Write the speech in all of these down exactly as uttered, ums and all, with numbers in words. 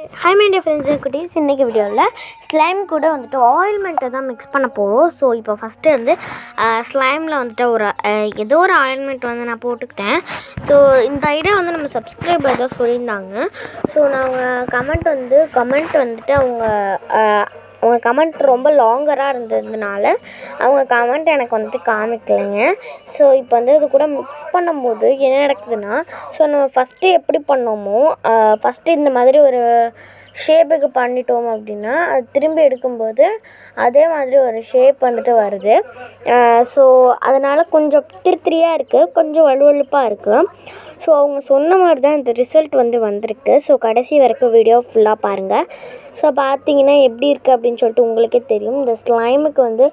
Hi my dear friends and cuties, இன்னைக்கு வீடியோவில் slime கூட வந்துட்டு ஆயில்மெண்ட்டை தான் மிக்ஸ் பண்ண போகிறோம். ஸோ இப்போ ஃபஸ்ட்டு வந்து ஸ்லைமில் வந்துட்டு ஒரு ஏதோ ஒரு ஆயில்மெண்ட் வந்து நான் போட்டுக்கிட்டேன். ஸோ இந்த ஐடியா வந்து நம்ம சப்ஸ்கிரைபர் தான் சொல்லியிருந்தாங்க. ஸோ நாங்கள் கமெண்ட் வந்து கமெண்ட் வந்துட்டு அவங்க அவங்க கமெண்ட் ரொம்ப லாங்கராக இருந்ததுனால அவங்க கமெண்ட் எனக்கு வந்துட்டு காமிக்கலைங்க. ஸோ இப்போ வந்து இது கூட மிக்ஸ் பண்ணும்போது என்ன நடக்குதுன்னா, ஸோ நம்ம ஃபஸ்ட்டு எப்படி பண்ணோமோ ஃபஸ்ட்டு இந்த மாதிரி ஒரு ஷேப்புக்கு பண்ணிட்டோம் அப்படின்னா அது திரும்பி எடுக்கும்போது அதே மாதிரி ஒரு ஷேப் வந்துட்டு வருது. ஸோ அதனால் கொஞ்சம் திருத்திரியாக இருக்குது, கொஞ்சம் வலுவலுப்பாக இருக்குது. ஸோ அவங்க சொன்ன மாதிரி தான் இந்த ரிசல்ட் வந்து வந்திருக்கு. ஸோ கடைசி வரைக்கும் வீடியோ ஃபுல்லாக பாருங்கள். ஸோ பார்த்தீங்கன்னா எப்படி இருக்குது அப்படின்னு சொல்லிட்டு உங்களுக்கே தெரியும். இந்த ஸ்லைமுக்கு வந்து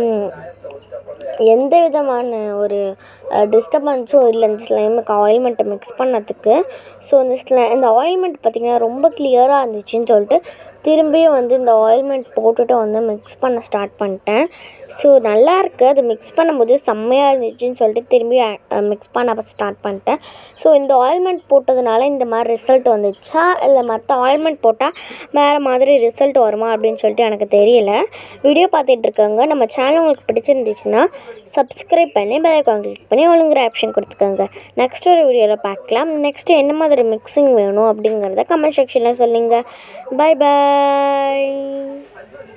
எந்த விதமான ஒரு டிஸ்டர்பன்ஸும் இல்லை இந்த ஸ்லைமுக்கு ஆயில்மெண்ட்டை மிக்ஸ் பண்ணதுக்கு. ஸோ இந்த ஸ்லை இந்த ஆயில்மெண்ட் பார்த்திங்கன்னா ரொம்ப கிளியராக இருந்துச்சுன்னு சொல்லிட்டு திரும்பியும் வந்து இந்த ஆயில்மெண்ட் போட்டுட்டு வந்து மிக்ஸ் பண்ண ஸ்டார்ட் பண்ணிட்டேன். ஸோ நல்லாயிருக்கு, அது மிக்ஸ் பண்ணும்போது செம்மையாக இருந்துச்சுன்னு சொல்லிட்டு திரும்பி மிக்ஸ் பண்ண ஸ்டார்ட் பண்ணிட்டேன். ஸோ இந்த ஆயில்மெண்ட் போட்டதுனால இந்த மாதிரி ரிசல்ட் வந்துச்சா இல்லை மற்ற ஆயில்மெண்ட் போட்டால் வேறு மாதிரி ரிசல்ட் வருமா அப்படின்னு சொல்லிட்டு எனக்கு தெரியல. வீடியோ பார்த்துட்ருக்கவங்க நம்ம சேனல் உங்களுக்கு பிடிச்சிருந்துச்சுன்னா சப்ஸ்கிரைப் பண்ணி பெல் ஐகான் கிளிக் பண்ணி ஒழுங்குற ஆப்ஷன் கொடுத்துக்கோங்க. நெக்ஸ்ட் ஒரு வீடியோவில் பார்க்கலாம். நெக்ஸ்ட்டு என்ன மாதிரி மிக்சிங் வேணும் அப்படிங்கிறத கமெண்ட் செக்ஷனில் சொல்லுங்கள். பை பாய்.